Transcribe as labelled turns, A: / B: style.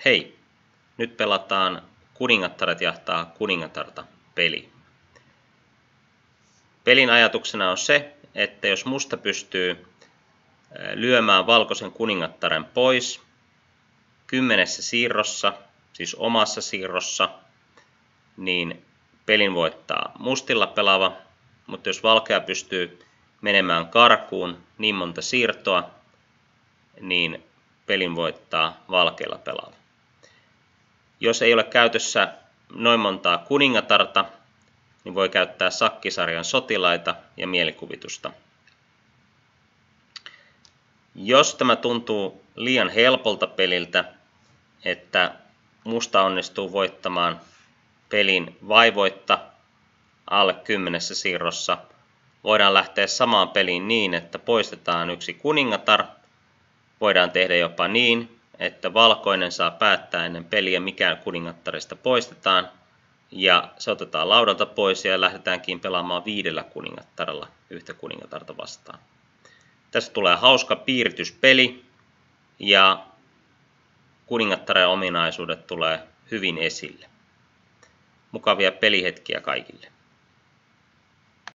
A: Hei! Nyt pelataan Kuningattaret jahtaa kuningatarta -peli. Pelin ajatuksena on se, että jos musta pystyy lyömään valkoisen kuningattaren pois 10 siirrossa, siis omassa siirrossa, niin pelin voittaa mustilla pelaava, mutta jos valkea pystyy menemään karkuun niin monta siirtoa, niin pelin voittaa valkeilla pelaava. Jos ei ole käytössä noin montaa kuningatarta, niin voi käyttää sakkisarjan sotilaita ja mielikuvitusta. Jos tämä tuntuu liian helpolta peliltä, että musta onnistuu voittamaan pelin vaivoitta alle 10 siirrossa, voidaan lähteä samaan peliin niin, että poistetaan yksi kuningatar. Voidaan tehdä jopa niin, että valkoinen saa päättää ennen peliä, mikä kuningattarista poistetaan, ja se otetaan laudalta pois ja lähdetäänkin pelaamaan 5 kuningattaralla yhtä kuningatarta vastaan. Tässä tulee hauska piirityspeli ja kuningattaren ominaisuudet tulee hyvin esille. Mukavia pelihetkiä kaikille.